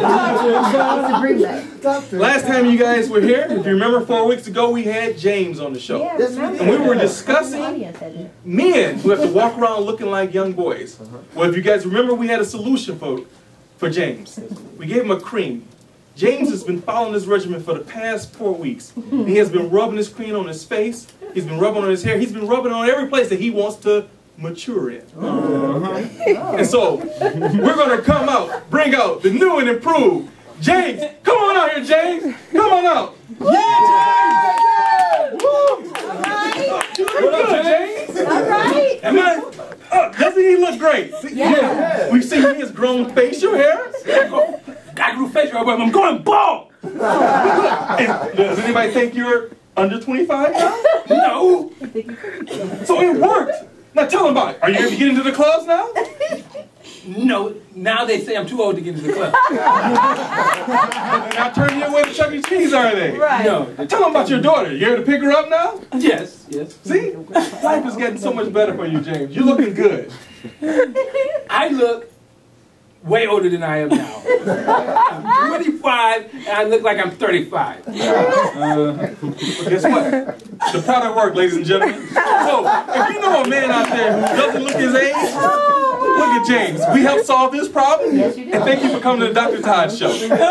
Last time you guys were here, if you remember, four weeks ago, we had James on the show. And we were discussing men who have to walk around looking like young boys. Well, if you guys remember, we had a solution for, for James. We gave him a cream. James has been following this regimen for the past four weeks. He has been rubbing this cream on his face. He's been rubbing on his hair. He's been rubbing on every place that he wants to mature in. Uh-huh. And so, we're going to come out, bring out the new and improved James. Come on out here, James. Come on out. Yeah, James! Woo! All right. What up, James? All right. Am I, oh, doesn't he look great? Yeah. yeah. We see his grown facial hair. I grew facial hair, but I'm going bald. And does anybody think you're under twenty-five now? No. So it worked. Now tell them about it. Are you able to get into the clubs now? No. Now they say I'm too old to get into the club. They're not turning you away to Chuck E. Cheese, are they? Right. No. Tell them about your daughter. You able to pick her up now? Yes. Yes. See? Life is getting so much better for you, James. You're looking good. I look way older than I am now. I'm twenty-five, and I look like I'm thirty-five. Uh, guess what? The product worked, ladies and gentlemen. So, if you know a man out there who doesn't look his age, look at James. We helped solve this problem. Yes, you do. And thank you for coming to the Doctor Todd Show.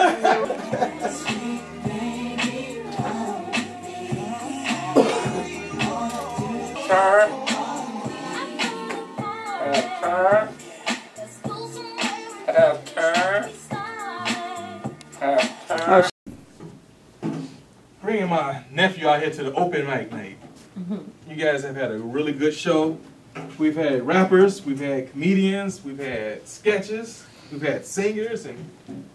Turn. Turn. Have turn. Have turn. Bringing my nephew out here to the open mic night. You guys have had a really good show. We've had rappers, we've had comedians, we've had sketches, we've had singers, and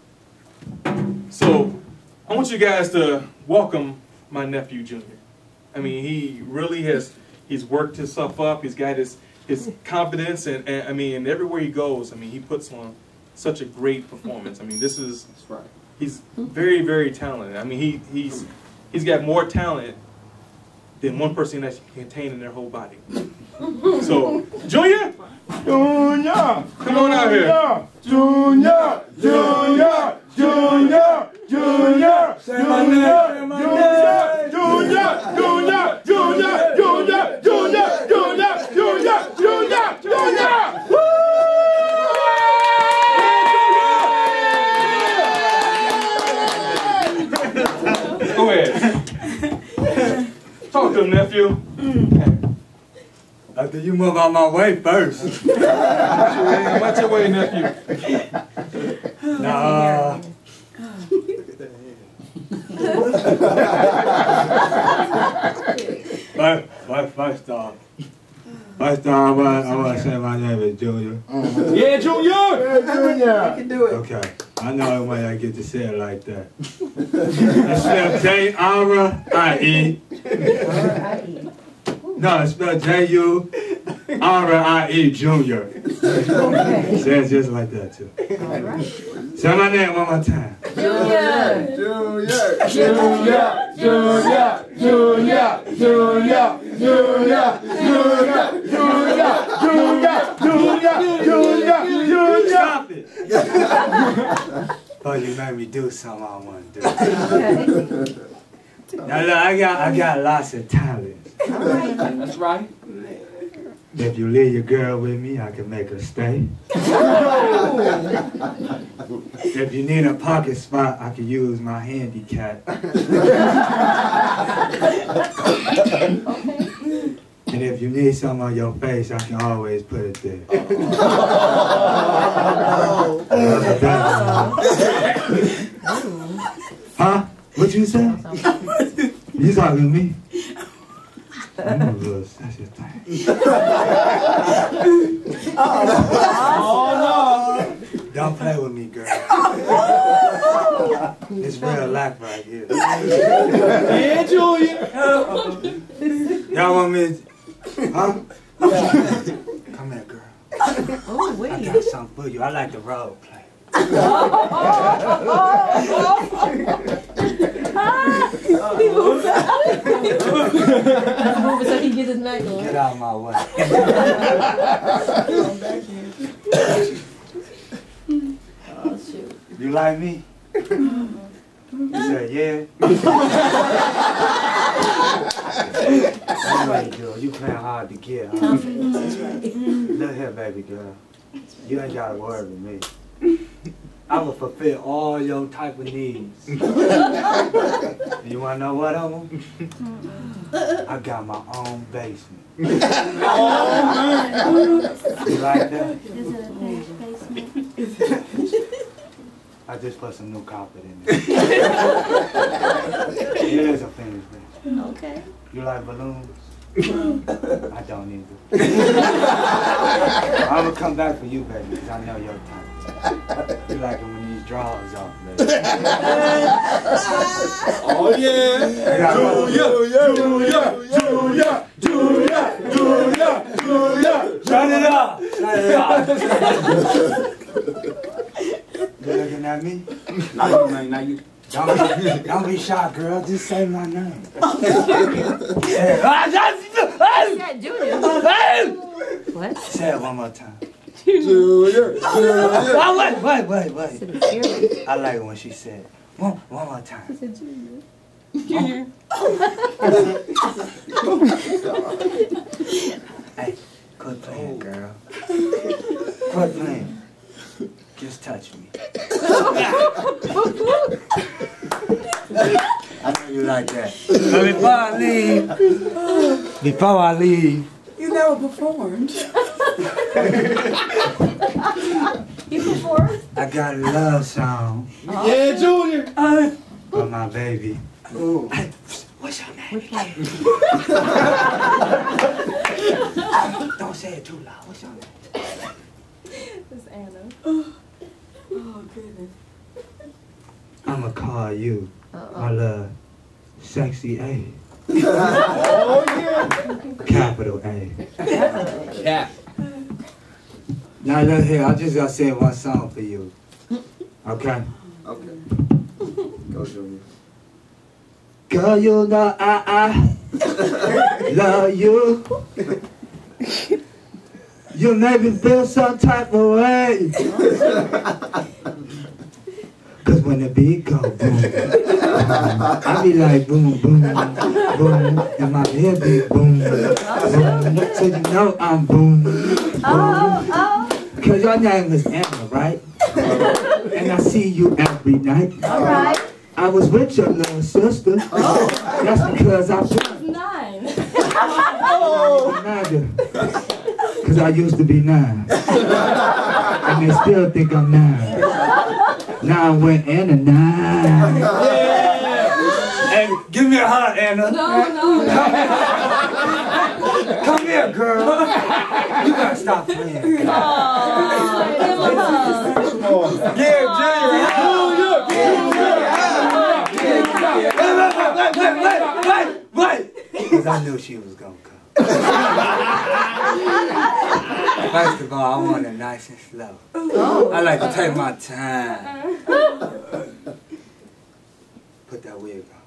so I want you guys to welcome my nephew Junior. I mean, he really has, he's worked himself up, he's got his, his confidence, and, and I mean, and everywhere he goes, I mean, he puts on such a great performance. I mean, this is, that's right. He's very, very talented. I mean, he, he's, he's got more talent than one person that can contain in their whole body. So, Junior? Junior! Come on out here. Junior! Junior! Junior! Junior! Say my name! Say my name! Junior! Junior! Junior! Junior! Junior! Junior! Junior! Junior! Junior! Go ahead. Talk to him, nephew. After you move out my way first. I'm out your way, nephew. Nah. but, but first off, first off, I want, I want to say my name is Junior. Uh-huh. Yeah, Junior! Yeah, Junior! You can do it. Okay. I know why I get to say it like that. It's spelled J R I E. No, it's spelled J U R I E Junior. Say it just like that, too. All right. Say my name one more time. Junior! Junior! Junior! Junior! Junior! Junior! Junior! Junior! Junior! Junior! Junior! Junior! Junior! Stop it! Oh, you made me do something I don't want to do. Now look, I got, I got lots of talent. That's right. If you leave your girl with me, I can make her stay. If you need a pocket spot, I can use my handicap. And And if you need something on your face, I can always put it there. Huh? What you say? You talking to me? I'm a little sensitive thing. Oh no! Don't play with me, girl. It's real life right here. Yeah, Julia. Y'all want me? To, huh? Come here, girl. Oh wait. I got something for you. I like the role play. Move it so he can get his neck on. Get out of my way. Oh shoot. You like me? You said yeah. Anyway, girl, you playing hard to get, huh? Look here, baby girl. You ain't gotta worry with me. I will fulfill all your type of needs. You wanna know what of them? I got my own basement. You like that? Is it a finished basement? I just put some new carpet in there. It is a finished basement. Okay. You like balloons? I don't either. I'm gonna come back for you, baby, because I know your type. You like it when these drawers off, baby. Oh yeah! Julia, Julia, Julia, Julia, Julia, Julia. Shut it up! Shut it up! You looking at me? Now you, man, now you. Don't, don't be shy, girl. Just say my name. Say Junior. What? Say it one more time. Julia, Julia. Oh, wait, wait, wait, wait. I like it when she said, one, one more time. She said Junior. Junior. Hey, quit playing, girl. Quit playing. Just touch me. I know you like that. But before I leave, before I leave, You never performed. You performed? I got a love song. Oh. Yeah, Junior. Uh, for my baby. Ooh. Hey, what's your name? Which one? Don't say it too loud. What's your name? It's Anna. Oh, goodness. I'ma call you Uh-oh. my love, sexy A. Oh yeah. Capital A. Yeah. Now look here, I just gotta say one song for you. Okay? Okay. Go, Junior. Girl, you know I, I love you. You make me feel some type of way. Cause when the beat go boom, I be like boom, boom, boom, and my head be boom, boom. So you know I'm boom, boom. Cause your name is Anna, right? And I see you every night. Alright. I was with your little sister. That's because I was Nine. nine. Cause I used to be nine. And they still think I'm nine. Now I went in a nine. Yeah. Hey, give me a hug, Anna. No, no, no. Come here, girl. You gotta stop playing. Aww, give him a hug. Yeah, Junior. Wait, wait, wait, wait, wait. Because I knew she was gonna come. First of all, I want it nice and slow. Oh. I like to take my time. Put that wig on.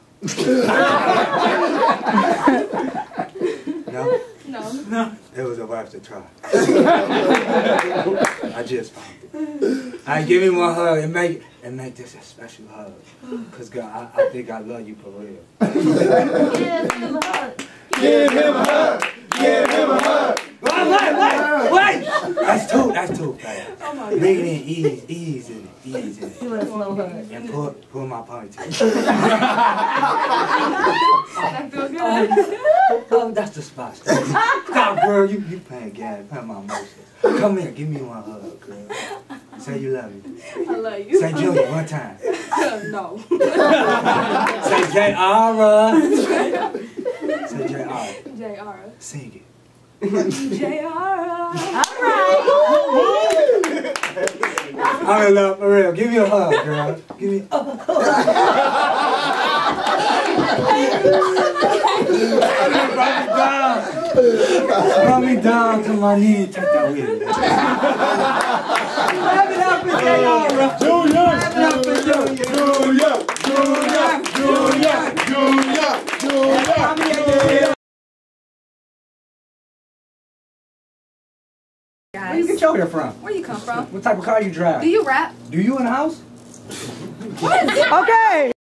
No? No. No. It was a worth to try. I just found it. All right, give me one hug and make and make this a special hug. Cause girl, I, I think I love you for real. Give him a hug. Give him a hug. Give him a hug. Wait, wait, wait, wait! That's two, that's two. Right. Oh my Bring it God. in, ease, ease in it, ease in it. You want a slow hug. And pull, pull my ponytail. That feel good? Oh, that's the spot. Stop, girl, you, you playing games, playing my emotions. Come here, give me one hug, girl. Say you love me. I love you. Say Junior one time. No. Say J R. Say J R. J R. Sing it. J R. All right. I'm in love, for real. Give me a hug, girl. Give me a Brought me down. Brought me down to my knee. Take that with me. Clap it up for J R. Junior, Clap it up for Junior. Junior, Junior, Junior, Junior, Junior. Where you get your hair from? Where you come from? What type of car you drive? Do you rap? Do you in the house? What is it? Okay.